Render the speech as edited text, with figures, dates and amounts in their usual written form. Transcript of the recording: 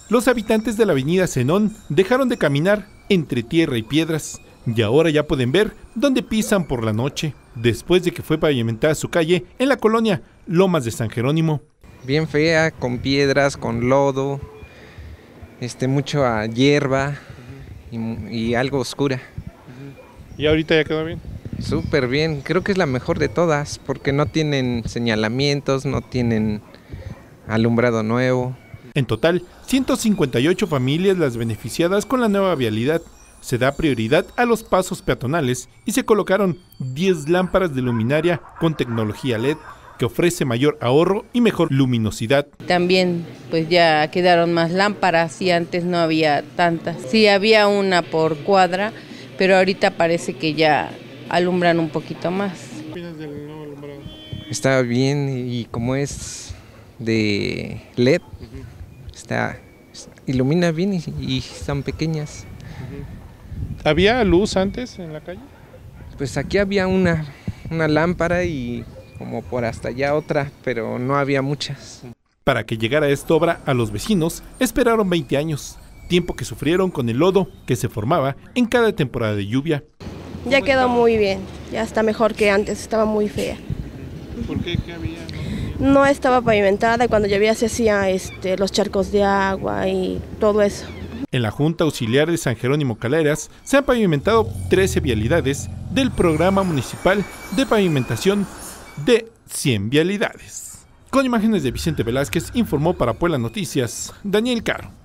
Los habitantes de la avenida Zenón dejaron de caminar entre tierra y piedras y ahora ya pueden ver dónde pisan por la noche, después de que fue pavimentada su calle en la colonia Lomas de San Jerónimo. Bien fea, con piedras, con lodo, mucha hierba y algo oscura. ¿Y ahorita ya quedó bien? Súper bien, creo que es la mejor de todas porque no tienen señalamientos, no tienen alumbrado nuevo. En total, 158 familias las beneficiadas con la nueva vialidad. Se da prioridad a los pasos peatonales y se colocaron 10 lámparas de luminaria con tecnología LED que ofrece mayor ahorro y mejor luminosidad. También pues ya quedaron más lámparas y antes no había tantas. Sí había una por cuadra, pero ahorita parece que ya alumbran un poquito más. ¿Qué opinas del nuevo alumbrado? Está bien y como es de LED, ilumina bien y están pequeñas. ¿Había luz antes en la calle? Pues aquí había una lámpara y como por hasta allá otra, pero no había muchas. Para que llegara esta obra a los vecinos, esperaron 20 años, tiempo que sufrieron con el lodo que se formaba en cada temporada de lluvia. Ya quedó muy bien, ya está mejor que antes, estaba muy fea. ¿Por qué? ¿Qué había? No estaba pavimentada y cuando llovía se hacían los charcos de agua y todo eso. En la Junta Auxiliar de San Jerónimo Caleras se han pavimentado 13 vialidades del Programa Municipal de Pavimentación de 100 vialidades. Con imágenes de Vicente Velázquez, informó para Puebla Noticias, Daniel Caro.